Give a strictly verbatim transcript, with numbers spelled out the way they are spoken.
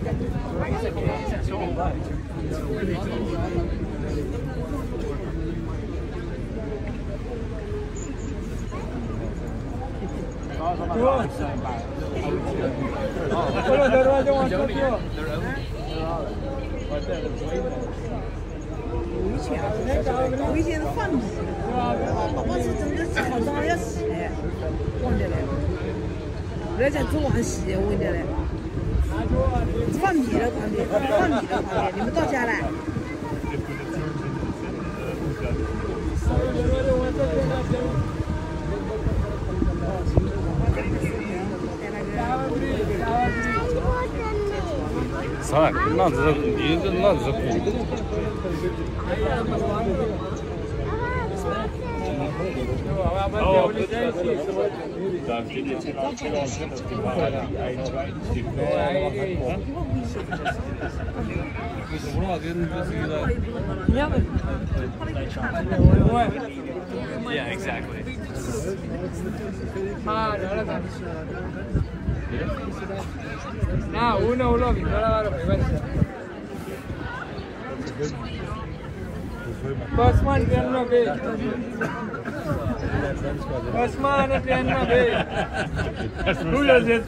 危险，危险是放屁，宝宝是真的是好长要洗的，忘记了，人家做完洗，我跟你讲嘞，放屁的旁边，放屁的旁边，你们到家了。 啥？那是你这那是苦。 Yeah, exactly. Nah, uno, uno, no la lo primero. Osman train में भेज Osman train में भेज